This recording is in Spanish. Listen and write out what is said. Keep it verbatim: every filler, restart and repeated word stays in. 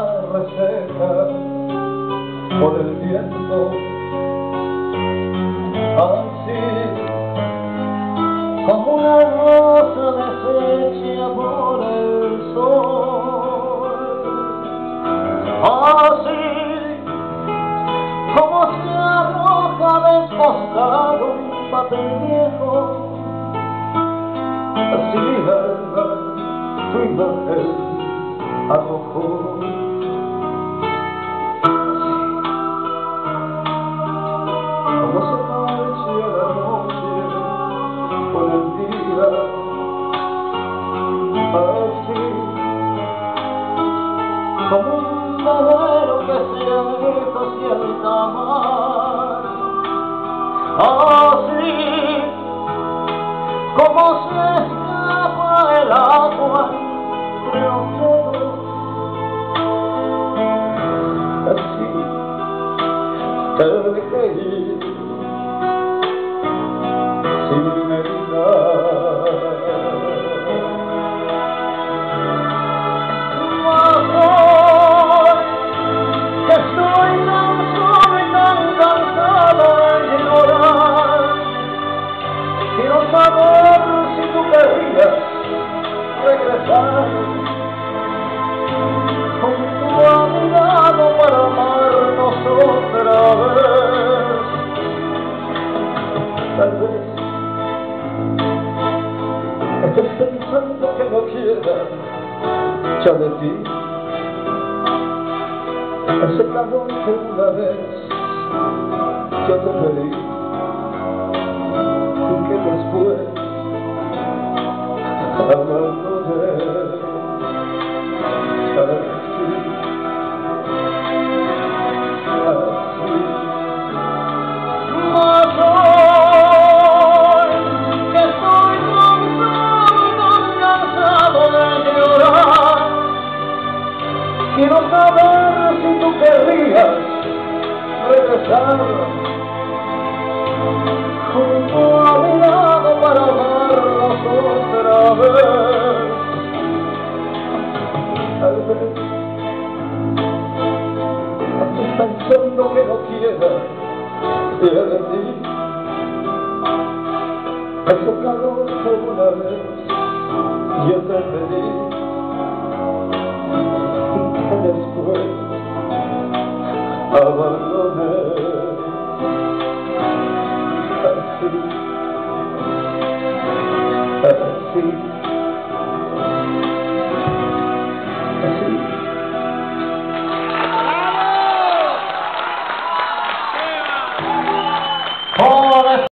reseca por el viento, así como una rosa deshecha por el sol, así como se arroja desposado un papel viejo, así mi alma tu imagen arrojó. Como se marcha la noche con el día, así como un velero que se aleja hacia alta mar, así como se escapa el agua entre los dedos, así te dejé ir sin meditar. Mas hoy que estoy tan solo y tan cansado de llorar, quiero saber si tú querrías regresar junto a mi lado para amarnos otra vez. Tal vez estés pensando que no quiera ya de ti ese calor que una vez yo te pedí y que después abandoné. Así, así. Mas hoy que estoy tan solo y tan cansado de llorar, quiero saber si tú querrías regresar junto a mi lado para amarnos otra vez. Tal vez estés pensando que no quiera ya de ti ese calor que una vez yo te pedí y que después abandoné. Así, así